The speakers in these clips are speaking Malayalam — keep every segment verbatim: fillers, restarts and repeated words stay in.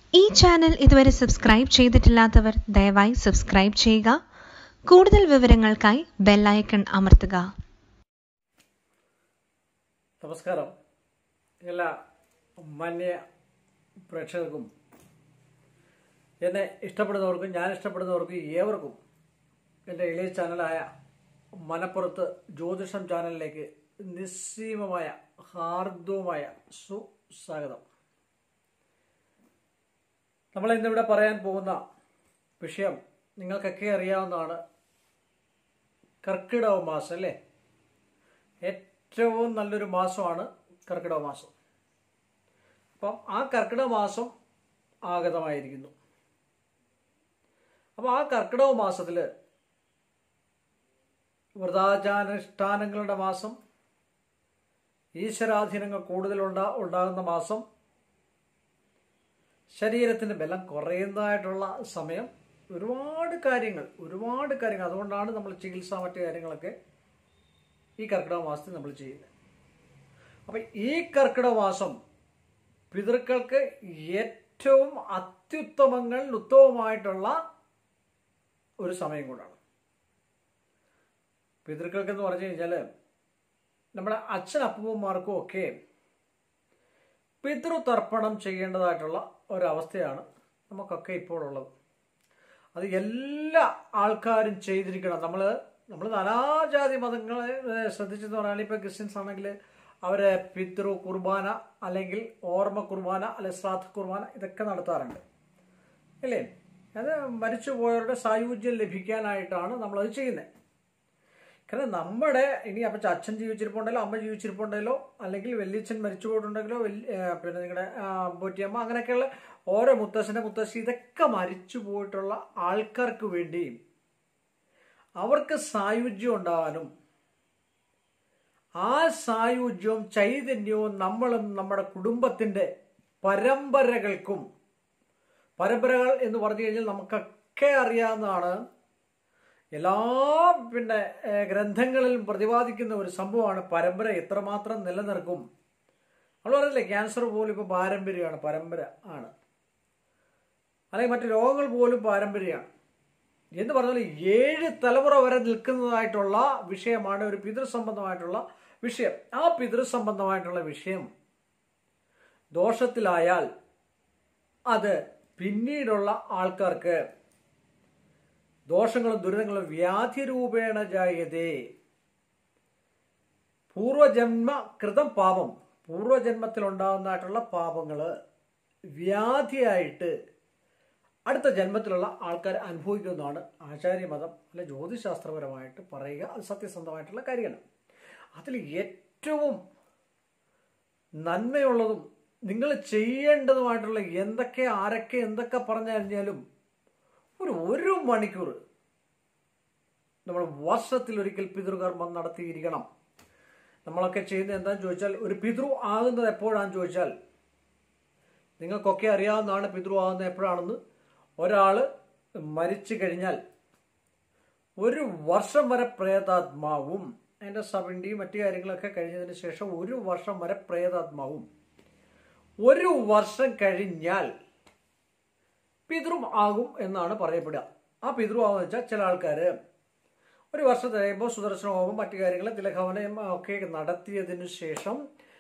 ഈ ചാനൽ ഇതുവരെ സബ്സ്ക്രൈബ് ചെയ്തിട്ടില്ലാത്തവർ ദയവായി സബ്സ്ക്രൈബ് ചെയ്യുക. കൂടുതൽ വിവരങ്ങൾക്കായി ബെൽ ഐക്കൺ അമർത്തുക. നമസ്കാരം. എല്ലാ മാന്യ പ്രേക്ഷകർക്കും എന്നെ ഇഷ്ടപ്പെടുന്നവർക്കും ഞാൻ ഇഷ്ടപ്പെടുന്നവർക്കും ഏവർക്കും എൻ്റെ ഇളയ ചാനലായ മനപ്പുറത്ത് ജ്യോതിഷം ചാനലിലേക്ക് നിസ്സീമമായ ഹാർദവുമായ സുസ്വാഗതം. നമ്മൾ ഇന്നിവിടെ പറയാൻ പോകുന്ന വിഷയം നിങ്ങൾക്കൊക്കെ അറിയാവുന്നതാണ്. കർക്കിടക മാസം അല്ലേ? ഏറ്റവും നല്ലൊരു മാസമാണ് കർക്കിടക മാസം. അപ്പം ആ കർക്കിടക മാസം ആഗതമായിരിക്കുന്നു. അപ്പം ആ കർക്കിടക മാസത്തിൽ വ്രതാചാരാനുഷ്ഠാനങ്ങളുടെ മാസം, ഈശ്വരാധീനങ്ങൾ കൂടുതലുണ്ടാ ഉണ്ടാകുന്ന മാസം, ശരീരത്തിൻ്റെ ബലം കുറയുന്നതായിട്ടുള്ള സമയം, ഒരുപാട് കാര്യങ്ങൾ ഒരുപാട് കാര്യങ്ങൾ അതുകൊണ്ടാണ് നമ്മൾ ചികിത്സ മറ്റു കാര്യങ്ങളൊക്കെ ഈ കർക്കിടക മാസത്തിൽ നമ്മൾ ചെയ്യുന്നത്. അപ്പം ഈ കർക്കിടക മാസം പിതൃക്കൾക്ക് ഏറ്റവും അത്യുത്തമങ്ങൾ ഉത്തമമായിട്ടുള്ള ഒരു സമയം കൂടാണ്. പിതൃക്കൾക്കെന്ന് പറഞ്ഞു കഴിഞ്ഞാൽ നമ്മുടെ അച്ഛൻ അപ്പൂപ്പന്മാർക്കും ഒക്കെ പിതൃതർപ്പണം ചെയ്യേണ്ടതായിട്ടുള്ള ഒരവസ്ഥയാണ് നമുക്കൊക്കെ ഇപ്പോൾ ഉള്ളത്. അത് എല്ലാ ആൾക്കാരും ചെയ്തിരിക്കണം. നമ്മൾ നമ്മൾ നാനാജാതി മതങ്ങളെ ശ്രദ്ധിച്ചെന്ന് പറഞ്ഞാൽ ഇപ്പോൾ ക്രിസ്ത്യൻസ് ആണെങ്കിൽ അവരെ പിതൃ കുർബാന അല്ലെങ്കിൽ ഓർമ്മ കുർബാന അല്ലെങ്കിൽ ശ്രാദ്ധ കുർബാന ഇതൊക്കെ നടത്താറുണ്ട് അല്ലേ? അത് മരിച്ചുപോയവരുടെ സായുജ്യം ലഭിക്കാനായിട്ടാണ് നമ്മളത് ചെയ്യുന്നത്. കാരണം നമ്മുടെ ഇനി അപ്പം അച്ഛൻ ജീവിച്ചിരിപ്പുണ്ടല്ലോ, അമ്മ ജീവിച്ചിരിപ്പുണ്ടല്ലോ, അല്ലെങ്കിൽ വല്യച്ഛൻ മരിച്ചു പോയിട്ടുണ്ടെങ്കിലോ, വലിയ പിന്നെ നിങ്ങളുടെ പോറ്റിയമ്മ, അങ്ങനെയൊക്കെയുള്ള ഓരോ മുത്തശ്ശൻ്റെ മുത്തശ്ശി ഇതൊക്കെ മരിച്ചു പോയിട്ടുള്ള ആൾക്കാർക്ക് വേണ്ടി അവർക്ക് സായുജ്യം ഉണ്ടാകാനും ആ സായുജ്യവും ചൈതന്യവും നമ്മളും നമ്മുടെ കുടുംബത്തിൻ്റെ പരമ്പരകൾക്കും, പരമ്പരകൾ എന്ന് പറഞ്ഞു കഴിഞ്ഞാൽ നമുക്കൊക്കെ അറിയാവുന്നതാണ്, എല്ലാ പിന്നെ ഗ്രന്ഥങ്ങളിലും പ്രതിപാദിക്കുന്ന ഒരു സംഭവമാണ് പരമ്പര എത്രമാത്രം നിലനിർക്കും. നമ്മൾ പറയില്ലേ, ക്യാൻസർ പോലും ഇപ്പോൾ പാരമ്പര്യമാണ്, പരമ്പര ആണ്. അല്ലെങ്കിൽ മറ്റു രോഗങ്ങൾ പോലും പാരമ്പര്യമാണ് എന്ന് പറഞ്ഞാൽ ഏഴ് തലമുറ വരെ നിൽക്കുന്നതായിട്ടുള്ള വിഷയമാണ് ഒരു പിതൃസംബന്ധമായിട്ടുള്ള വിഷയം. ആ പിതൃസംബന്ധമായിട്ടുള്ള വിഷയം ദോഷത്തിലായാൽ അത് പിന്നീടുള്ള ആൾക്കാർക്ക് ദോഷങ്ങളും ദുരിതങ്ങളും വ്യാധി രൂപേണ ജായതേ. പൂർവജന്മ കൃതം പാപം, പൂർവജന്മത്തിൽ ഉണ്ടാകുന്നതായിട്ടുള്ള പാപങ്ങൾ വ്യാധിയായിട്ട് അടുത്ത ജന്മത്തിലുള്ള ആൾക്കാർ അനുഭവിക്കുന്നതാണ് ആചാര്യമതം അല്ലെ ജ്യോതിശാസ്ത്രപരമായിട്ട് പറയുക. അത് സത്യസന്ധമായിട്ടുള്ള കാര്യമാണ്. അതിൽ ഏറ്റവും നന്മയുള്ളതും നിങ്ങൾ ചെയ്യേണ്ടതുമായിട്ടുള്ള എന്തൊക്കെ ആരൊക്കെ എന്തൊക്കെ പറഞ്ഞു കഴിഞ്ഞാലും ഒരു ഒരു മണിക്കൂർ നമ്മൾ വർഷത്തിൽ ഒരിക്കൽ പിതൃകർമ്മം നടത്തിയിരിക്കണം. നമ്മളൊക്കെ ചെയ്യുന്നത് എന്താണെന്ന് ചോദിച്ചാൽ, ഒരു പിതൃ ആകുന്നത് എപ്പോഴാണെന്ന് ചോദിച്ചാൽ നിങ്ങൾക്കൊക്കെ അറിയാവുന്നതാണ് പിതൃ ആകുന്നത് എപ്പോഴാണെന്ന്. ഒരാൾ മരിച്ചു കഴിഞ്ഞാൽ ഒരു വർഷം വരെ പ്രേതാത്മാവും അതിൻ്റെ സവിണ്ടിയും മറ്റു കാര്യങ്ങളൊക്കെ കഴിഞ്ഞതിന് ശേഷം ഒരു വർഷം വരെ പ്രേതാത്മാവും, ഒരു വർഷം കഴിഞ്ഞാൽ പിതൃ ആകും എന്നാണ് പറയപ്പെടുക. ആ പിതൃ ആകുമെന്ന് വെച്ചാൽ ചില ആൾക്കാർ ഒരു വർഷം കഴിയുമ്പോൾ സുദർശന ഹോമം മറ്റു കാര്യങ്ങൾ തിലഹവനം ഒക്കെ നടത്തിയതിനു ശേഷം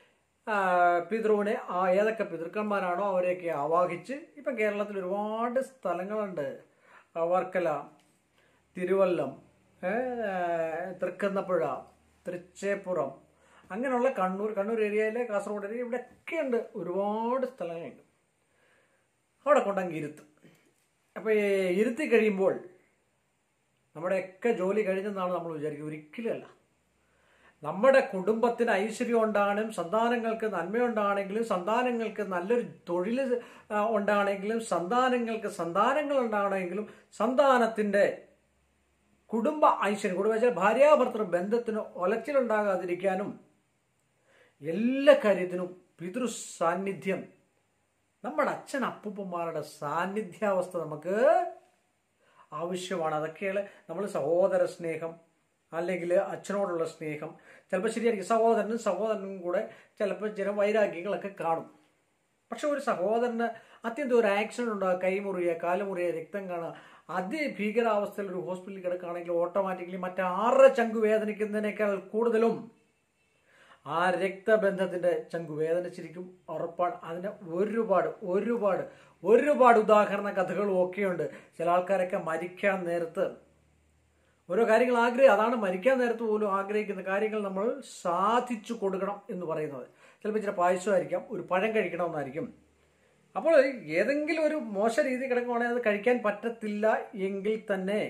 പിതൃവിനെ ഏതൊക്കെ പിതൃക്കന്മാരാണോ അവരെയൊക്കെ ആവാഹിച്ച്, ഇപ്പം കേരളത്തിൽ ഒരുപാട് സ്ഥലങ്ങളുണ്ട്, വർക്കല, തിരുവല്ലം, തൃക്കുന്നപ്പുഴ, തൃച്ചേപ്പുറം, അങ്ങനെയുള്ള കണ്ണൂർ കണ്ണൂർ ഏരിയയിലെ കാസർഗോഡ് ഏരിയ ഇവിടെയൊക്കെയുണ്ട്, ഒരുപാട് സ്ഥലങ്ങളുണ്ട്. അവിടെ കൊണ്ടങ്ങ് ഇരുത്തും. അപ്പോൾ ഇരുത്തി കഴിയുമ്പോൾ നമ്മുടെയൊക്കെ ജോലി കഴിഞ്ഞെന്നാണ് നമ്മൾ വിചാരിക്കുക. ഒരിക്കലുമല്ല. നമ്മുടെ കുടുംബത്തിന് ഐശ്വര്യം ഉണ്ടാകണം, സന്താനങ്ങൾക്ക് നന്മയുണ്ടാകണമെങ്കിലും, സന്താനങ്ങൾക്ക് നല്ലൊരു തൊഴിൽ ഉണ്ടാകണമെങ്കിലും, സന്താനങ്ങൾക്ക് സന്താനങ്ങൾ ഉണ്ടാകണമെങ്കിലും, സന്താനത്തിൻ്റെ കുടുംബ ഐശ്വര്യം, കുടുംബ വെച്ചാൽ ഭാര്യാഭർത്തൃ ബന്ധത്തിന് ഒലച്ചിലുണ്ടാകാതിരിക്കാനും എല്ലാ കാര്യത്തിനും പിതൃ സാന്നിധ്യം, നമ്മുടെ അച്ഛൻ അപ്പൂപ്പന്മാരുടെ സാന്നിധ്യാവസ്ഥ നമുക്ക് ആവശ്യമാണ്. അതൊക്കെയാണ് നമ്മൾ സഹോദര സ്നേഹം അല്ലെങ്കിൽ അച്ഛനോടുള്ള സ്നേഹം. ചിലപ്പോൾ ശരിയായിരിക്കും, സഹോദരനും സഹോദരനും കൂടെ ചിലപ്പോൾ ചില വൈരാഗ്യങ്ങളൊക്കെ കാണും. പക്ഷെ ഒരു സഹോദരന് അത്യന്തം ഒരു ആക്സിഡന്റ് ഉണ്ടാകുക, കൈമുറിയുക, കാലുമുറിയുക, രക്തം കാണുക, അതിഭീകരാവസ്ഥയിൽ ഒരു ഹോസ്പിറ്റലിൽ കിടക്കുകയാണെങ്കിൽ ഓട്ടോമാറ്റിക്കലി മറ്റാരുടെ ചങ്കു വേദനിക്കുന്നതിനേക്കാൾ കൂടുതലും ആ രക്തബന്ധത്തിന്റെ ചങ്കു വേദനിച്ചിരിക്കും, ഉറപ്പാണ്. അതിന് ഒരുപാട് ഒരുപാട് ഒരുപാട് ഉദാഹരണ കഥകളും ഒക്കെയുണ്ട്. ചില ആൾക്കാരൊക്കെ മരിക്കാൻ നേരത്ത് ഓരോ കാര്യങ്ങൾ ആഗ്രഹം, അതാണ് മരിക്കാൻ നേരത്ത് പോലും ആഗ്രഹിക്കുന്ന കാര്യങ്ങൾ നമ്മൾ സാധിച്ചു കൊടുക്കണം എന്ന് പറയുന്നത്. ചിലപ്പോൾ ചില പായസമായിരിക്കാം, ഒരു പഴം കഴിക്കണമെന്നായിരിക്കും. അപ്പോൾ ഏതെങ്കിലും ഒരു മോശ രീതി കിടക്കുവാണെങ്കിൽ അത് കഴിക്കാൻ പറ്റത്തില്ല എങ്കിൽ തന്നെ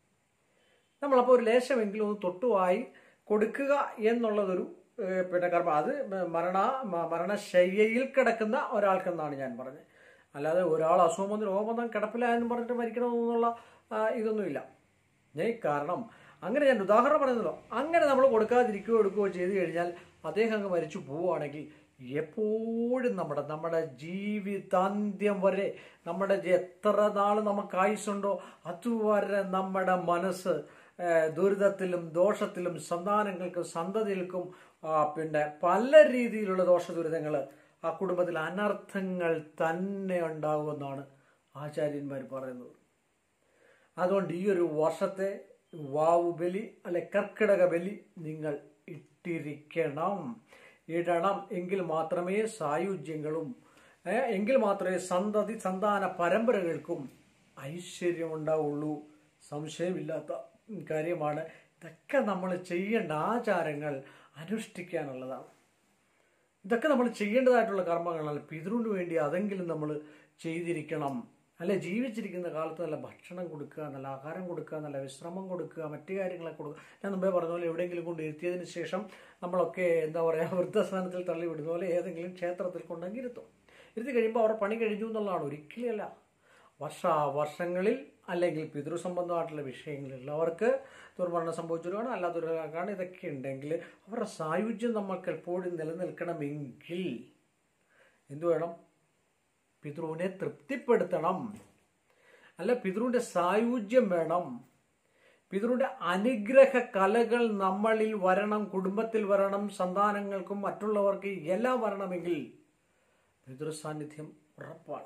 നമ്മളപ്പോൾ ഒരു ലേശമെങ്കിലും ഒന്ന് തൊട്ടുവായി കൊടുക്കുക എന്നുള്ളതൊരു പിന്നെ കർമ്മം. അത് മരണ മരണശയ്യയിൽ കിടക്കുന്ന ഒരാൾക്കെന്നാണ് ഞാൻ പറഞ്ഞത്. അല്ലാതെ ഒരാൾ അസുഖം വന്ന് രോഗം വന്നാൽ കിടപ്പിലായെന്ന് പറഞ്ഞിട്ട് മരിക്കണമെന്നുള്ള ഇതൊന്നുമില്ല. കാരണം അങ്ങനെ ഞാൻ ഉദാഹരണം പറയുന്നല്ലോ, അങ്ങനെ നമ്മൾ കൊടുക്കാതിരിക്കുകയോ എടുക്കുകയോ ചെയ്തു കഴിഞ്ഞാൽ അദ്ദേഹം അങ്ങ് മരിച്ചു പോവുകയാണെങ്കിൽ എപ്പോഴും നമ്മുടെ നമ്മുടെ ജീവിതാന്ത്യം വരെ, നമ്മുടെ എത്ര നാൾ നമുക്ക് ആയുസ്സുണ്ടോ അതുവരെ നമ്മുടെ മനസ്സ് ദുരിതത്തിലും ദോഷത്തിലും സന്താനങ്ങൾക്കും സന്തതികൾക്കും പിന്നെ പല രീതിയിലുള്ള ദോഷദുരിതങ്ങൾ, ആ കുടുംബത്തിൽ അനർത്ഥങ്ങൾ തന്നെ ഉണ്ടാകുമെന്നാണ് ആചാര്യന്മാർ പറയുന്നത്. അതുകൊണ്ട് ഈ ഒരു വർഷത്തെ വാവു ബലി അല്ലെ കർക്കിടക ബലി നിങ്ങൾ ഇട്ടിരിക്കണം, ഇടണം. എങ്കിൽ മാത്രമേ സായുജ്യങ്ങളും എങ്കിൽ മാത്രമേ സന്തതി സന്താന പരമ്പരകൾക്കും ഐശ്വര്യം ഉണ്ടാവുള്ളൂ. സംശയമില്ലാത്ത കാര്യമാണ്. ഇതൊക്കെ നമ്മൾ ചെയ്യേണ്ട ആചാരങ്ങൾ അനുഷ്ഠിക്കാനുള്ളതാണ്. ഇതൊക്കെ നമ്മൾ ചെയ്യേണ്ടതായിട്ടുള്ള കർമ്മങ്ങളാണ്. പിതൃവിന് വേണ്ടി അതെങ്കിലും നമ്മൾ ചെയ്തിരിക്കണം. അല്ലെ ജീവിച്ചിരിക്കുന്ന കാലത്ത് നല്ല ഭക്ഷണം കൊടുക്കുക, നല്ല ആഹാരം കൊടുക്കുക, നല്ല വിശ്രമം കൊടുക്കുക, മറ്റു കാര്യങ്ങളൊക്കെ കൊടുക്കുക. ഞാൻ മുമ്പേ പറഞ്ഞ പോലെ എവിടെയെങ്കിലും കൊണ്ട് ഇരുത്തിയതിന് ശേഷം നമ്മളൊക്കെ എന്താ പറയുക വൃദ്ധസ്ഥാനത്തിൽ തള്ളി വിടുന്ന പോലെ ഏതെങ്കിലും ക്ഷേത്രത്തിൽ കൊണ്ടെങ്കിൽ ഇരുത്തും. ഇരുത്തി കഴിയുമ്പോൾ അവരുടെ പണി കഴിഞ്ഞു എന്നുള്ളതാണ്. ഒരിക്കലല്ല, വർഷ വർഷങ്ങളിൽ അല്ലെങ്കിൽ പിതൃസംബന്ധമായിട്ടുള്ള വിഷയങ്ങളുള്ളവർക്ക് ദുർമരണം സംഭവിച്ചവരാണ്, അല്ലാത്തവരാണ്. ഇതൊക്കെ ഉണ്ടെങ്കിൽ അവരുടെ സായുജ്യം നമുക്ക് എപ്പോഴും നിലനിൽക്കണമെങ്കിൽ എന്തു വേണം? പിതൃവിനെ തൃപ്തിപ്പെടുത്തണം. അല്ല, പിതൃവിന്റെ സായുജ്യം വേണം. പിതൃവിന്റെ അനുഗ്രഹ കലകൾ നമ്മളിൽ വരണം, കുടുംബത്തിൽ വരണം, സന്താനങ്ങൾക്കും മറ്റുള്ളവർക്ക് എല്ലാം വരണമെങ്കിൽ പിതൃസാന്നിധ്യം ഉറപ്പാണ്.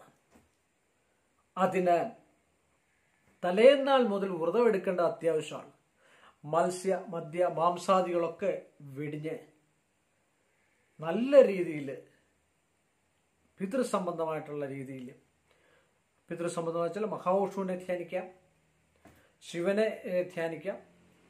അതിന് തലേന്നാൾ മുതൽ വ്രതമെടുക്കേണ്ട അത്യാവശ്യമാണ്. മത്സ്യ മദ്യ മാംസാദികളൊക്കെ വെടിഞ്ഞ് നല്ല രീതിയിൽ പിതൃസംബന്ധമായിട്ടുള്ള രീതിയിൽ, പിതൃസംബന്ധം വെച്ചാൽ മഹാവിഷ്ണുവിനെ ധ്യാനിക്കാം, ശിവനെ ധ്യാനിക്കാം.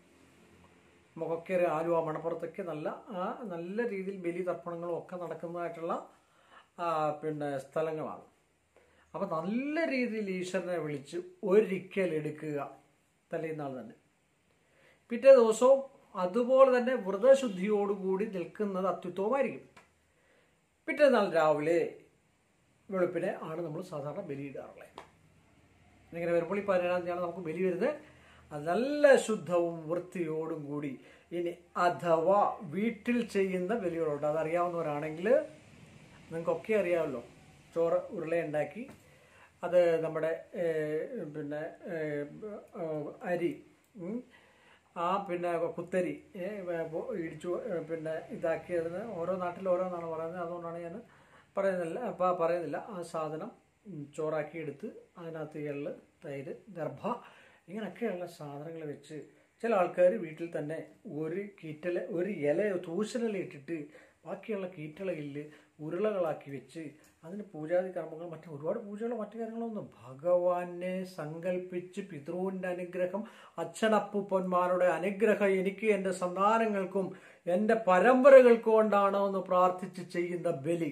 നമുക്കൊക്കെ ആലുവ മണപ്പുറത്തൊക്കെ നല്ല ആ നല്ല രീതിയിൽ ബലി തർപ്പണങ്ങളും ഒക്കെ നടക്കുന്നതായിട്ടുള്ള പിന്നെ സ്ഥലങ്ങളാണ്. അപ്പം നല്ല രീതിയിൽ ഈശ്വരനെ വിളിച്ച് ഒരിക്കൽ എടുക്കുക തലേന്നാൾ തന്നെ. പിറ്റേ ദിവസവും അതുപോലെ തന്നെ വ്രതശുദ്ധിയോടുകൂടി നിൽക്കുന്നത് അത്യുത്തമമായിരിക്കും. പിറ്റേന്നാൾ രാവിലെ വെളുപ്പിനെ ആണ് നമ്മൾ സാധാരണ ബലിയിടാറുള്ളത്. ഇങ്ങനെ വരുമ്പോൾ ഈ പതിനേഴാം തീയതിയാണ് നമുക്ക് ബലി വരുന്നത്. അത് നല്ല ശുദ്ധവും വൃത്തിയോടും കൂടി. ഇനി അഥവാ വീട്ടിൽ ചെയ്യുന്ന ബലികളുണ്ട്, അതറിയാവുന്നവരാണെങ്കിൽ നിങ്ങൾക്കൊക്കെ അറിയാമല്ലോ. ചോറ് ഉരുളയുണ്ടാക്കി അത് നമ്മുടെ പിന്നെ അരി ആ പിന്നെ കുത്തരി ഇടിച്ചു പിന്നെ ഇതാക്കിയതിന് ഓരോ നാട്ടിൽ ഓരോന്നാണ് പറയുന്നത്. അതുകൊണ്ടാണ് ഞാൻ പറയുന്നില്ല അപ്പം പറയുന്നില്ല ആ സാധനം ചോറാക്കി എടുത്ത് അതിനകത്ത് എള്ള്, തൈര്, ദർഭ ഇങ്ങനെയൊക്കെയുള്ള സാധനങ്ങൾ വെച്ച് ചില ആൾക്കാർ വീട്ടിൽ തന്നെ ഒരു കീറ്റല ഒരു ഇല തൂശനില ഇട്ടിട്ട് ബാക്കിയുള്ള കീറ്റളയിൽ ഉരുളകളാക്കി വെച്ച് അതിന് പൂജാതി കർമ്മങ്ങൾ മറ്റു ഒരുപാട് പൂജകളോ മറ്റു കാര്യങ്ങളൊന്നും ഭഗവാനെ സങ്കല്പിച്ച് പിതൃവിൻ്റെ അനുഗ്രഹം, അച്ഛനപ്പൂപ്പന്മാരുടെ അനുഗ്രഹം എനിക്ക് എൻ്റെ സന്താനങ്ങൾക്കും എൻ്റെ പരമ്പരകൾക്കും കൊണ്ടാണോ എന്ന് പ്രാർത്ഥിച്ച് ചെയ്യുന്ന ബലി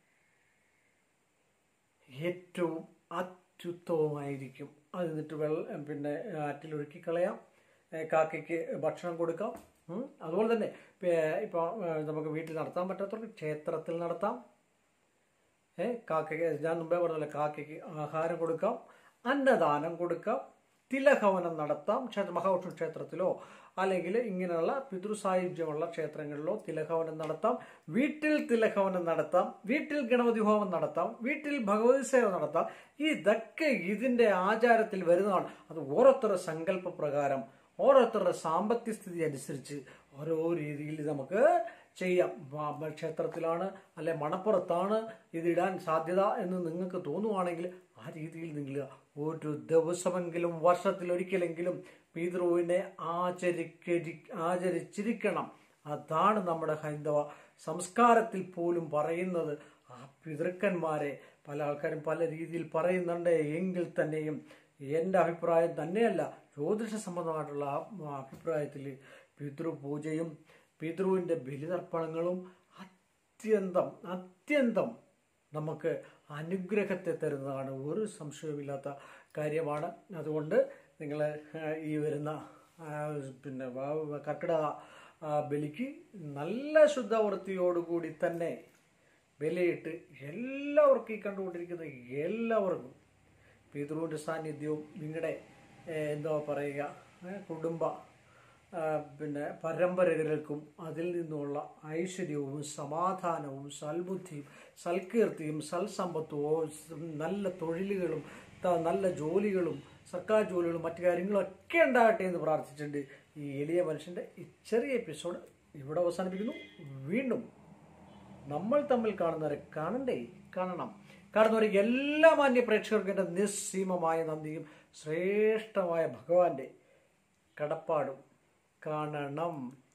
ഏറ്റവും അത്യുത്തമമായിരിക്കും. അത് എന്നിട്ട് വെള്ളം പിന്നെ ആറ്റിലൊഴുക്കി കളയാം, കാക്കയ്ക്ക് ഭക്ഷണം കൊടുക്കാം. അതുപോലെ തന്നെ ഇപ്പോൾ നമുക്ക് വീട്ടിൽ നടത്താൻ പറ്റാത്തവർക്ക് ക്ഷേത്രത്തിൽ നടത്താം. ഏ കാക്കയ്ക്ക് ഞാൻ മുമ്പേ പറഞ്ഞല്ലോ, കാക്കയ്ക്ക് ആഹാരം കൊടുക്കാം, അന്നദാനം കൊടുക്കാം, തിലഹവനം നടത്താം. ക്ഷേത്ര മഹാവിഷ്ണു ക്ഷേത്രത്തിലോ അല്ലെങ്കിൽ ഇങ്ങനെയുള്ള പിതൃസായുജ്യമുള്ള ക്ഷേത്രങ്ങളിലോ തിലഹവനം നടത്താം. വീട്ടിൽ തിലഹവനം നടത്താം, വീട്ടിൽ ഗണപതി ഹോമം നടത്താം, വീട്ടിൽ ഭഗവതി സേവ നടത്താം. ഇതൊക്കെ ഇതിൻ്റെ ആചാരത്തിൽ വരുന്നതാണ്. അത് ഓരോരുത്തരുടെ സങ്കല്പ പ്രകാരം ഓരോരുത്തരുടെ സാമ്പത്തിക സ്ഥിതി അനുസരിച്ച് ഓരോ രീതിയിൽ നമുക്ക് ചെയ്യാം. ക്ഷേത്രത്തിലാണ് അല്ലെ മണപ്പുറത്താണ് ഇതിടാൻ സാധ്യത എന്ന് നിങ്ങൾക്ക് തോന്നുവാണെങ്കിൽ ആ രീതിയിൽ നിങ്ങൾ ഒരു ദിവസമെങ്കിലും വർഷത്തിലൊരിക്കലെങ്കിലും പിതൃവിനെ ആചരിക്കരി ആചരിച്ചിരിക്കണം. അതാണ് നമ്മുടെ ഹൈന്ദവ സംസ്കാരത്തിൽ പോലും പറയുന്നത്. ആ പിതൃക്കന്മാരെ പല ആൾക്കാരും പല രീതിയിൽ പറയുന്നുണ്ട്. എങ്കിൽ തന്നെയും എൻ്റെ അഭിപ്രായം തന്നെയല്ല, ജ്യോതിഷ സംബന്ധമായിട്ടുള്ള അഭിപ്രായത്തിൽ പിതൃപൂജയും പിതൃവിൻ്റെ ബലിതർപ്പണങ്ങളും അത്യന്തം അത്യന്തം നമുക്ക് അനുഗ്രഹത്തെ തരുന്നതാണ്. ഒരു സംശയവുമില്ലാത്ത കാര്യമാണ്. അതുകൊണ്ട് നിങ്ങൾ ഈ വരുന്ന പിന്നെ കർക്കിടക ബലിക്ക് നല്ല ശുദ്ധവൃത്തിയോടുകൂടി തന്നെ ബലിയിട്ട് എല്ലാവർക്കും ഈ കണ്ടുകൊണ്ടിരിക്കുന്ന എല്ലാവർക്കും പിതൃവിൻ്റെ സാന്നിധ്യവും നിങ്ങളുടെ എന്താ പറയുക കുടുംബ പിന്നെ പരമ്പരകൾക്കും അതിൽ നിന്നുള്ള ഐശ്വര്യവും സമാധാനവും സൽബുദ്ധിയും സൽകീർത്തിയും സൽസമ്പത്തും നല്ല തൊഴിലുകളും നല്ല ജോലികളും സർക്കാർ ജോലികളും മറ്റു കാര്യങ്ങളൊക്കെ ഉണ്ടാകട്ടെ എന്ന് പ്രാർത്ഥിച്ചിട്ടുണ്ട്. ഈ എളിയ മനുഷ്യൻ്റെ ഈ ചെറിയ എപ്പിസോഡ് ഇവിടെ അവസാനിപ്പിക്കുന്നു. വീണ്ടും നമ്മൾ തമ്മിൽ കാണുന്നവരെ കാണണ്ടേ, കാണണം. കാണുന്നവരെ എല്ലാ മാന്യ പ്രേക്ഷകർക്കും എൻ്റെ നിസ്സീമമായ നന്ദിയും ശ്രേഷ്ഠമായ ഭഗവാന്റെ കടപ്പാടും കാണണം.